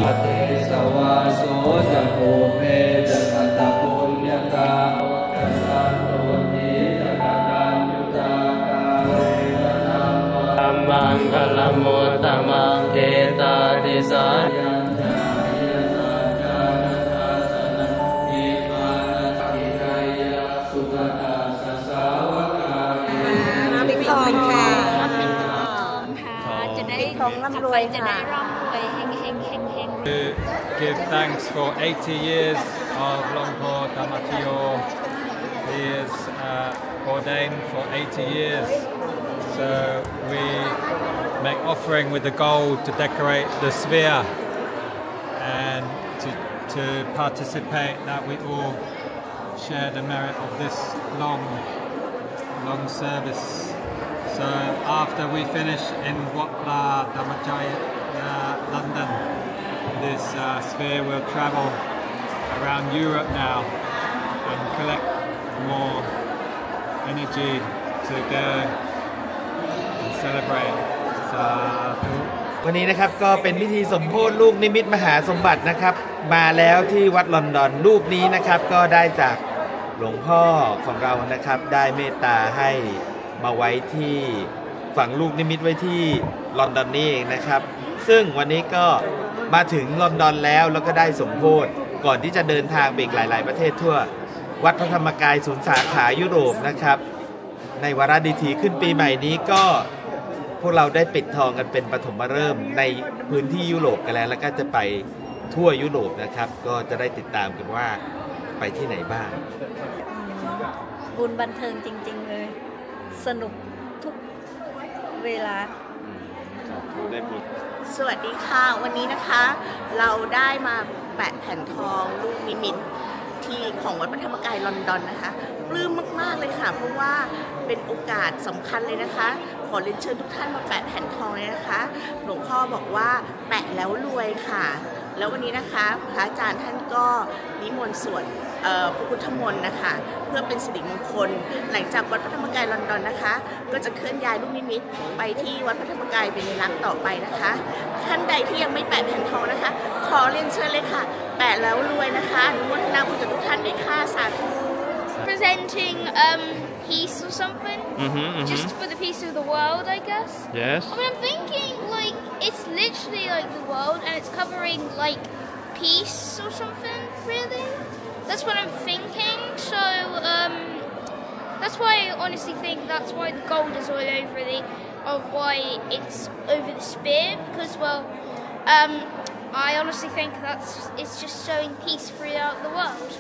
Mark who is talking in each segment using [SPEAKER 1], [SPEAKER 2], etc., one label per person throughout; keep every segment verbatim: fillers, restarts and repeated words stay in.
[SPEAKER 1] อีก
[SPEAKER 2] สวาโสจัโภเปจัตตะปุญญกาจัสสันโตนิจักตัญญุตากาเวนะธัมมังคลัมโมตมังเกตาติสายัญจายสัจจานัสสะนะอิมานะติกายะสุขตาสสาวกา
[SPEAKER 3] ปิดทองค่ะ
[SPEAKER 4] ปิดทองค่ะจะได้
[SPEAKER 3] ทองร่ำรวย
[SPEAKER 4] จะได้ร่ำรวยเฮงเฮงเฮงเฮง
[SPEAKER 5] To give thanks for eighty years of Longpo Dhammakyo. He is uh, ordained for eighty years. So we make offering with the gold to decorate the sphere and to, to participate that we all share the merit of this long, long service. So after we finish in Wat La Dhammakaya, uh, London, this uh, sphere will travel around Europe now and collect more energy to go and celebrate. So,
[SPEAKER 1] วันนี้นะครับก็เป็นพิธีสมโภชลูกนิมิตมหาสมบัตินะครับมาแล้วที่วัดลอนดอนรูปนี้นะครับก็ได้จากหลวงพ่อของเรานะครับได้เมตตาให้มาไว้ที่ฝังลูกนิมิตไว้ที่ลอนดอนนี่เองนะครับซึ่งวันนี้ก็มาถึงลอนดอนแล้วแล้วก็ได้สมโภชก่อนที่จะเดินทางไปอีกหลายๆประเทศทั่ววัดพระธรรมกายศูนย์สาขายุโรปนะครับในวาระดีถีขึ้นปีใหม่นี้ก็พวกเราได้ปิดทองกันเป็นปฐมฤกษ์ในพื้นที่ยุโรปกันแล้วแล้วก็จะไปทั่วยุโรปนะครับก็จะได้ติดตามกันว่าไปที่ไหนบ้าง
[SPEAKER 3] บุญบันเทิงจริงๆเลยสนุกทุกเวลา
[SPEAKER 1] ได้บุญ
[SPEAKER 6] สวัสดีค่ะวันนี้นะคะเราได้มาแปะแผ่นทองลูกนิมิตที่ของวัดพระธรรมกายลอนดอนนะคะปลื้มมากๆเลยค่ะเพราะว่าเป็นโอกาสสำคัญเลยนะคะขอเรียนเชิญทุกท่านมาแปะแผ่นทองเลยนะคะหลวงพ่อบอกว่าแปะแล้วรวยค่ะแล้ววันนี้นะคะพระอาจารย์ท่านก็นิมนต์สวดพระพุทธมนต์นะคะเพื่อเป็นสิริมงคลหลังจากวัดพระธรรมกายลอนดอนนะคะก็จะเคลื่อนย้ายลูกนิมิตไปที่วัดพระธรรมกายเป็นลักษณ์ต่อไปนะคะท่านใดที่ยังไม่แปะแผ่นทองนะคะขอเรียนเชิญเลยค่ะแปะแล้วรวยนะคะอนุโมทนาบุญกับทุกท่านด้วยค่ะสาธุ
[SPEAKER 4] Presenting um peace or something
[SPEAKER 5] mm-hmm, mm-hmm.
[SPEAKER 4] just for the peace of the world I guess
[SPEAKER 5] yes
[SPEAKER 4] I mean I'm thinking like it's literally like the world and it's covering like peace or something really that's what I'm thinking so um that's why I honestly think that's why the gold is all over the of why it's over the spear because well um I honestly think that's it's just showing peace throughout the world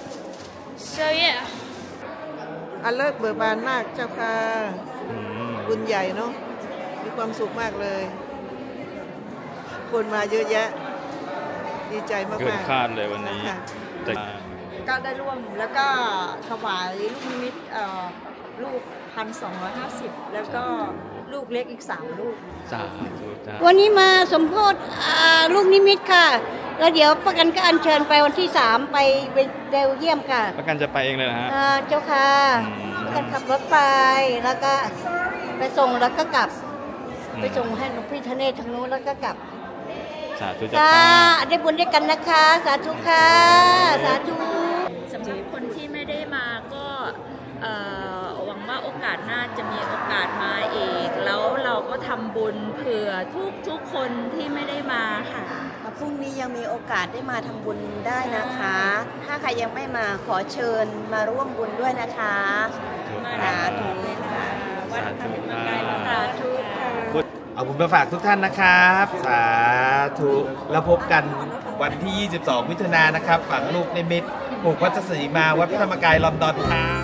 [SPEAKER 4] so yeah
[SPEAKER 7] อันเลิศเบิกบานมากเจ้าค่ะบุญใหญ่เนาะมีความสุขมากเลยคนมาเยอะแยะดีใจมากๆเกิน
[SPEAKER 5] คาดเลยวันนี้
[SPEAKER 8] ก็ได้ร่วมแล้วก็ถวายลูกนิมิตลูกพันสองร้อยห้าสิบแล้วก็ลูกเล็กอีกสามลูก
[SPEAKER 3] วันนี้มาสมโภชลูกนิมิตค่ะแล้วเดี๋ยวประกันก็อัญเชิญไปวันที่สามไปไปเดลเยี่ยมค่ะ
[SPEAKER 5] ประกันจะไปเองเลยนะฮะ
[SPEAKER 3] เจ้าค่ะประกันขับรถไปแล้วก็ไปส่งแล้วก็กลับไปส่งให้หลวงพี่ธเนศทางนู้นแล้วก็กลับ
[SPEAKER 5] สาธุจ้า
[SPEAKER 3] ได้บุญด้วยกันนะคะสาธุค่ะสาธุ
[SPEAKER 9] สำหรับคนที่ไม่ได้มาก็หวังว่าโอกาสหน้าจะมีโอกาสมาอีกแล้วเราก็ทำบุญเผื่อทุกทุกคนที่ไม่ได้มาค่ะ
[SPEAKER 8] พรุ่งนี้ยังมีโอกาสได้มาทำบุญได้นะคะถ้าใครยังไม่มาขอเชิญมาร่วมบุญด้วยนะคะสาธุ
[SPEAKER 1] สาธุสาธุเอาบุญมาฝากทุกท่านนะครับสาธุแล้วพบกันวันที่ยี่สิบสองมิถุนายนนะครับฝังลูกนิมิตปลูกวัดศรีมาวัดพระธรรมกายลอนดอนครับ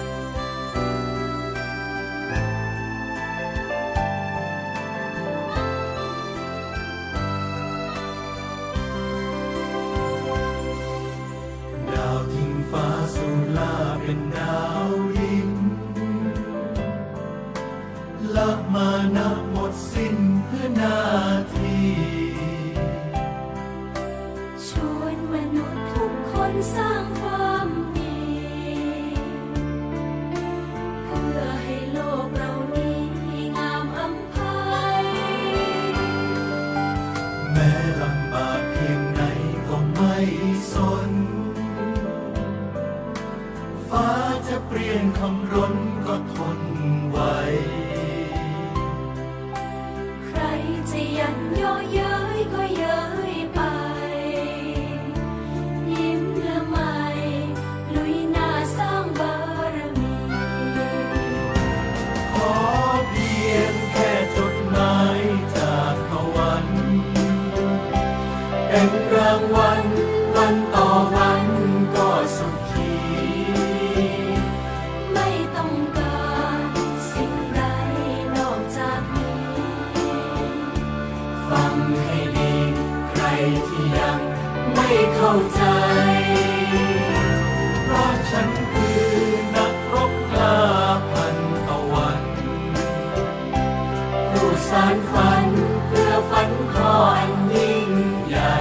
[SPEAKER 2] ฟ้าสุลาเป็นดาวยิ่งลับมานับหมดสิ้นเพื่อนาที
[SPEAKER 10] ชวนมนุษย์ทุกคนสร้างความดี
[SPEAKER 2] เป็นรางวัลวันต่อวันก็สุขี
[SPEAKER 10] ไม่ต้องการสิ่งใดนอกจากนี้
[SPEAKER 2] ฟังให้ดีใครที่ยังไม่เข้าใจเพราะฉันคือนักรบกล้าพันตะวันผู้สานฝันเพื่อฝันขออันยิ่งใหญ่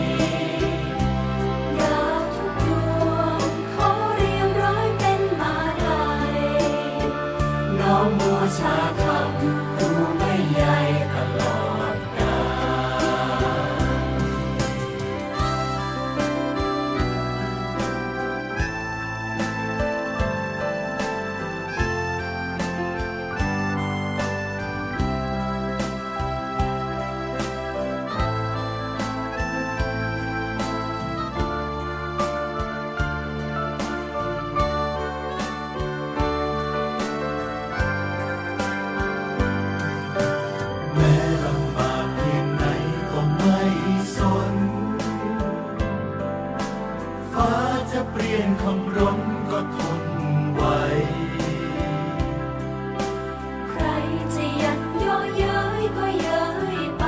[SPEAKER 10] ดาวทุกดวงขอเรียงร้อยเป็นมาลัย
[SPEAKER 2] น้อมบูชาธรรมครูไม่ใหญ่ตลอดกาเปลี่ยนคำร้นก็ทนไว้
[SPEAKER 10] ใครจะยันย่อเย้ยก็เย้ยไป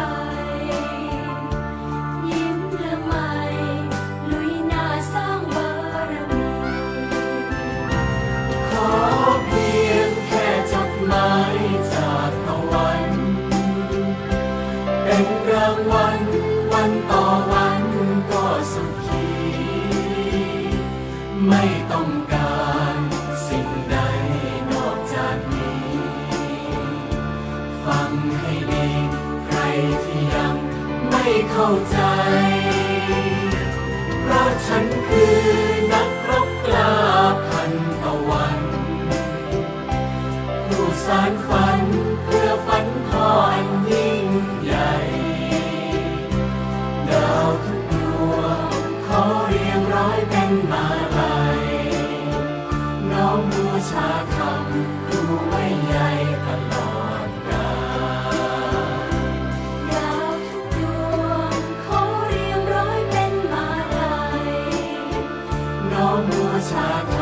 [SPEAKER 10] ยิ้มละไมลุยหน้าสร้างบารมี
[SPEAKER 2] ขอเพียงแค่จดหมายจากตะวันเป็นรางวัลวันต่อวันก็สุขีไม่ต้องการสิ่งใดนอกจากนี้ฟังให้ดีใครที่ยังไม่เข้าใจเพราะฉันคือนักรบกล้าพันตะวันผู้สานฝันเพื่อฝันขออันยิ่งใหญ่ดาวทุกดวงขอเรียงร้อยเป็นมาลัยน้อมบูชาธรรมครูไม่ใหญ่ตลอดกาล
[SPEAKER 10] ดาวทุกดวงขอเรียงร้อยเป็นมาลัย
[SPEAKER 2] น้อมบูชาธรรม